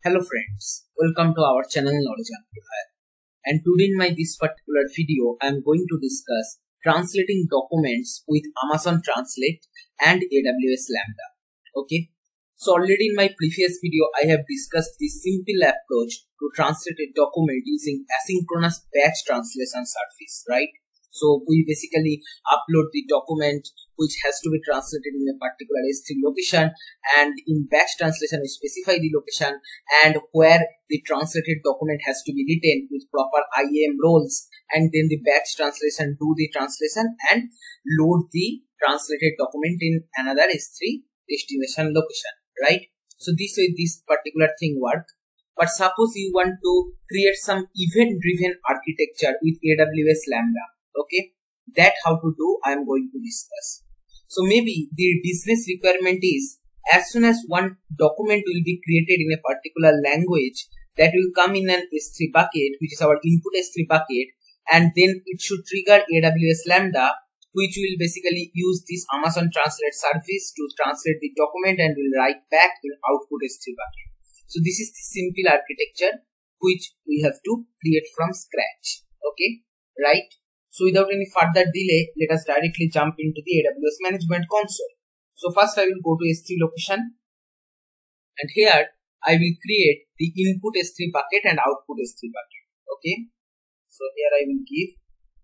Hello friends, welcome to our channel Knowledge Amplifier. And today in this particular video, I am going to discuss translating documents with Amazon Translate and AWS Lambda. Okay, so already in my previous video, I have discussed the simple approach to translate a document using asynchronous batch translation service, right? So we basically upload the document which has to be translated in a particular S3 location, and in batch translation we specify the location and where the translated document has to be written with proper IAM roles, and then the batch translation do the translation and load the translated document in another S3 destination location, right? So this way this particular thing work. But suppose you want to create some event driven architecture with AWS Lambda. Okay, that how to do I am going to discuss. So maybe the business requirement is as soon as one document will be created in a particular language, that will come in an S3 bucket, which is our input S3 bucket, and then it should trigger AWS Lambda, which will basically use this Amazon Translate service to translate the document and will write back in output S3 bucket. So this is the simple architecture which we have to create from scratch. Okay, right? So without any further delay, let us directly jump into the AWS Management Console. So first I will go to S3 location, and here I will create the input S3 bucket and output S3 bucket. Okay, so here I will give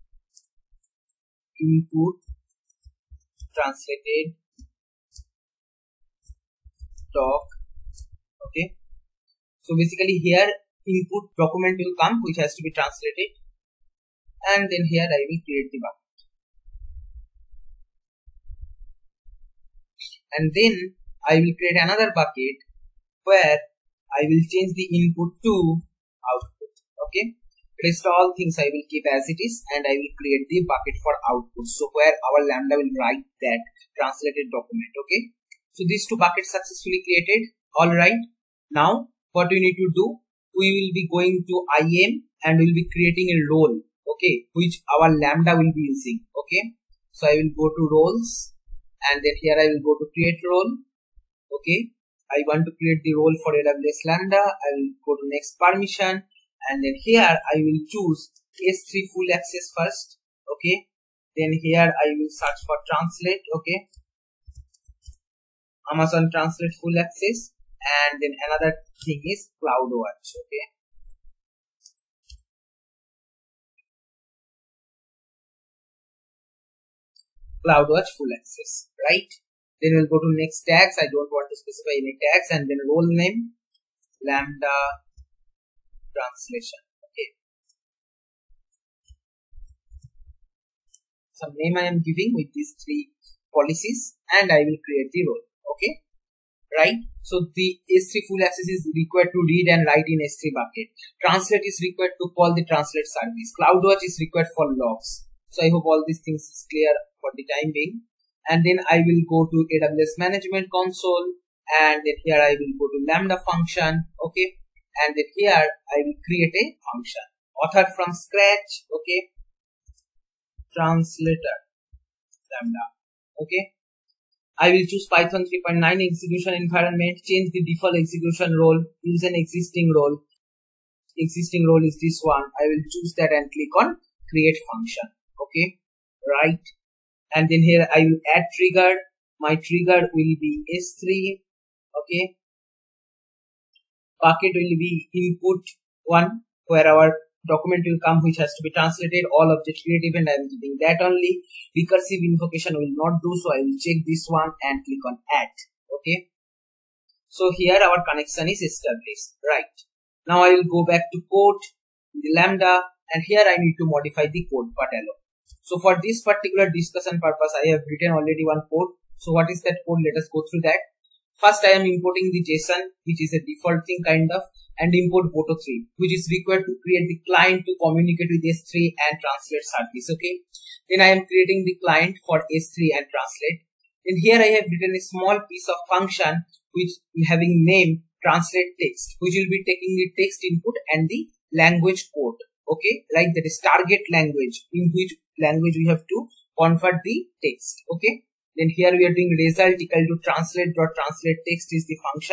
input translated doc. Okay, so basically here input document will come which has to be translated, and then here I will create the bucket, and then I will create another bucket where I will change the input to output. Okay, rest all things I will keep as it is, and I will create the bucket for output, so where our Lambda will write that translated document. Okay, so these two buckets successfully created. All right, now what we need to do, we will be going to IAM and we will be creating a role, okay, which our Lambda will be using. Okay, so I will go to roles, and then here I will go to create role. Okay, I want to create the role for AWS Lambda. I will go to next permission, and then here I will choose S3 full access first. Okay, then here I will search for translate. Okay, Amazon Translate full access, and then another thing is CloudWatch. Okay, CloudWatch full access, right? Then we'll go to next tags. I don't want to specify any tags, and then role name Lambda translation. Okay, some name I am giving with these three policies, and I will create the role. Okay, right? So the S3 full access is required to read and write in S3 bucket. Translate is required to call the translate service. CloudWatch is required for logs. So I hope all these things is clear for the time being. And then I will go to AWS Management Console, and then here I will go to Lambda function. Okay, and then here I will create a function author from scratch. Okay, translator Lambda. Okay, I will choose Python 3.9 execution environment, change the default execution role, use an existing role. Existing role is this one. I will choose that and click on create function. Okay, right? And then here I will add trigger. My trigger will be S3. Okay, bucket will be input 1, where our document will come which has to be translated. All object create event I am giving that only. Recursive invocation will not do, so I will check this one and click on add. Okay, so here our connection is established. Right, now I will go back to code in the Lambda, and here I need to modify the code part alone. So for this particular discussion purpose, I have written already one code. So what is that code? Let us go through that. First, I am importing the JSON, which is a default thing kind of, and import Boto3, which is required to create the client to communicate with S3 and translate service. Okay, then I am creating the client for S3 and translate. And here I have written a small piece of function which having name translate text, which will be taking the text input and the language code. Okay, like that is target language, in which language we have to convert the text. Okay, then here we are doing result equal to translate.translate text is the function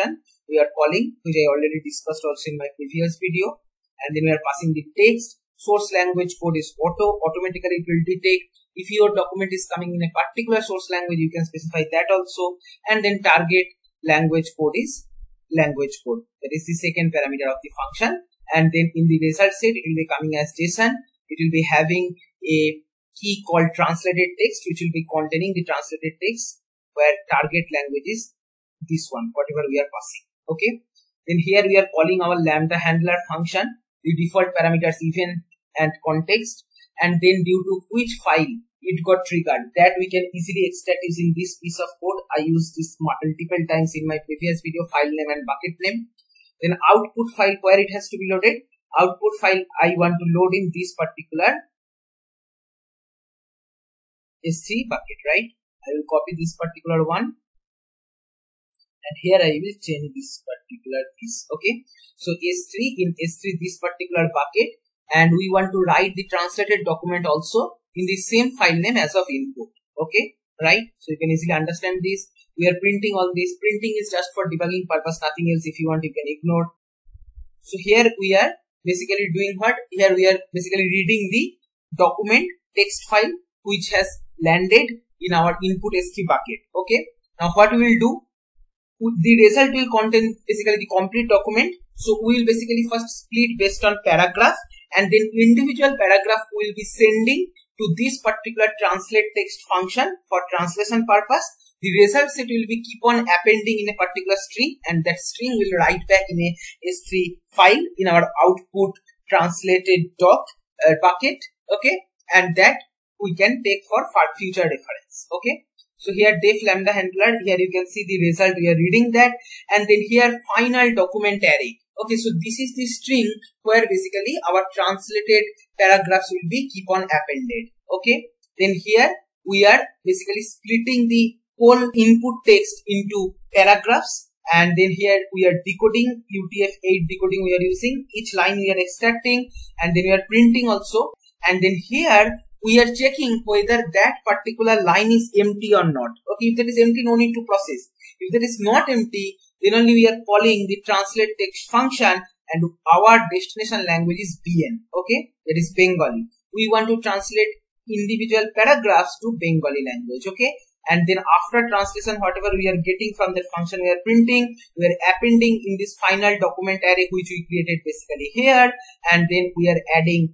we are calling, which I already discussed also in my previous video. And then we are passing the text. Source language code is automatically it will detect. If your document is coming in a particular source language, you can specify that also. And then target language code is language code. That is the second parameter of the function. And then in the result set, it will be coming as JSON. It will be having a key called translated text, which will be containing the translated text, where target language is this one, whatever we are passing. Okay. Then here we are calling our lambda handler function, the default parameters event and context, and then due to which file it got triggered, that we can easily extract using this piece of code. I used this multiple times in my previous video, file name and bucket name. Then output file, where it has to be loaded. Output file I want to load in this particular S3 bucket, right? I will copy this particular one. And here I will change this particular piece. Okay. So S3, in S3 this particular bucket, and we want to write the translated document also in the same file name as of input. Okay. Right. So you can easily understand this. We are printing all this. Printing is just for debugging purpose, nothing else. If you want, you can ignore. So here we are basically doing what? Here we are basically reading the document text file which has landed in our input S3 bucket. Okay. Now what we will do? The result will contain basically the complete document. So we will basically first split based on paragraph, and then individual paragraph we will be sending to this particular translate text function for translation purpose. The result set will be keep on appending in a particular string, and that string will write back in a S3 file in our output translated bucket. Okay, and that we can take for future reference. Okay. So here def lambda handler, here you can see the result, we are reading that, and then here final document array. Okay, so this is the string where basically our translated paragraphs will be keep on appended. Okay, then here we are basically splitting the whole input text into paragraphs, and then here we are decoding, UTF-8 decoding we are using, each line we are extracting, and then we are printing also, and then here we are checking whether that particular line is empty or not. Okay, if that is empty, no need to process. If that is not empty, then only we are calling the translate text function, and our destination language is BN. Okay, that is Bengali. We want to translate individual paragraphs to Bengali language. Okay, and then after translation, whatever we are getting from that function, we are printing, we are appending in this final document array which we created basically here, and then we are adding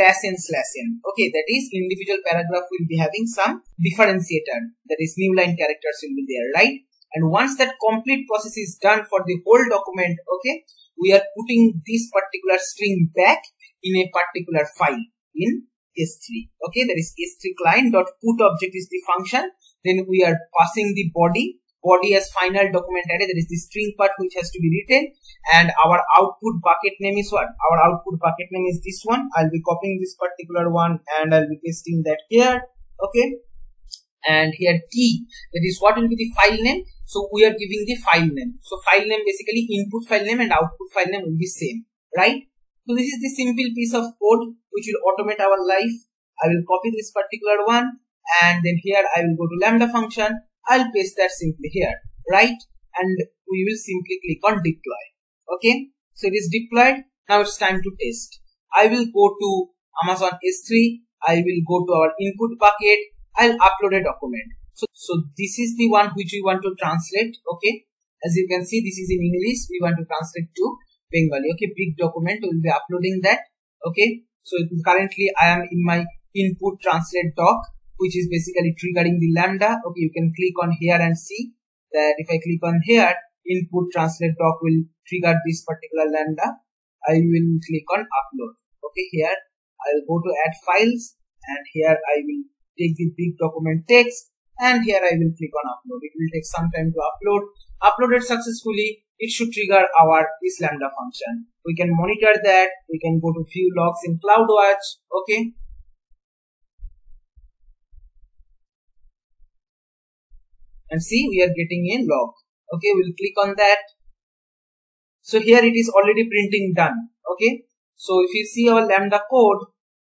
/n/n. Okay, that is individual paragraph will be having some differentiator, that is new line characters will be there, right? And once that complete process is done for the whole document, okay, we are putting this particular string back in a particular file in S3. Okay, that is S3 client.put object is the function. Then we are passing the body as final document array, that is the string part which has to be written, and our output bucket name is what? Our output bucket name is this one. I'll be copying this particular one and I'll be pasting that here. Okay, and here key, that is what will be the file name. So we are giving the file name. So file name basically input file name and output file name will be same, right? So this is the simple piece of code which will automate our life. I will copy this particular one, and then here I will go to lambda function. I'll paste that simply here, right? And we will simply click on deploy. Okay, so it is deployed. Now it's time to test. I will go to Amazon S3. I will go to our input bucket. I'll upload a document. So this is the one which we want to translate. Okay, as you can see, this is in English. We want to translate to Bengali. Okay, big document. We will be uploading that. Okay, so currently I am in my input translate doc, which is basically triggering the lambda. Okay, you can click on here and see that if I click on here, input translate doc will trigger this particular lambda. I will click on upload. Okay, here I will go to add files, and here I will take the big document text, and here I will click on upload. It will take some time to upload. Uploaded successfully, it should trigger our this lambda function. We can monitor that. We can go to view logs in CloudWatch. Okay. And see, we are getting a log. Okay, we'll click on that. So here it is already printing done. Okay, so if you see our lambda code,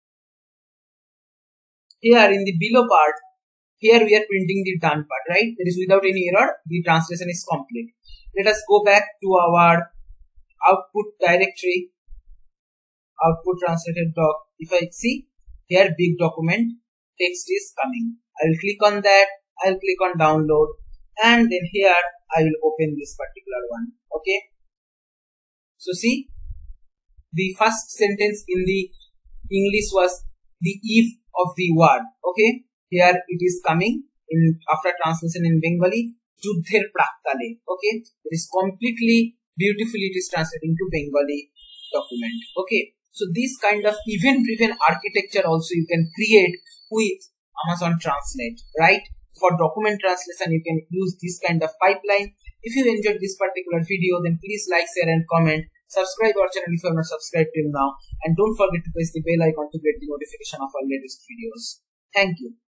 here in the below part, here we are printing the done part, right? That is without any error, the translation is complete. let us go back to our output directory, output translated doc. If I see here, big document text is coming. I will click on that. I will click on download, and then here I will open this particular one. Okay. So see, the first sentence in the English was the if of the word. Okay. Here it is coming in after translation in Bengali. Juddher prakkale. Okay. It is completely beautifully. It is translating to Bengali document. Okay. So this kind of event-driven architecture also you can create with Amazon Translate, right? For document translation, you can use this kind of pipeline. If you enjoyed this particular video, then please like, share and comment. Subscribe our channel if you are not subscribed till now. And don't forget to press the bell icon to get the notification of our latest videos. Thank you.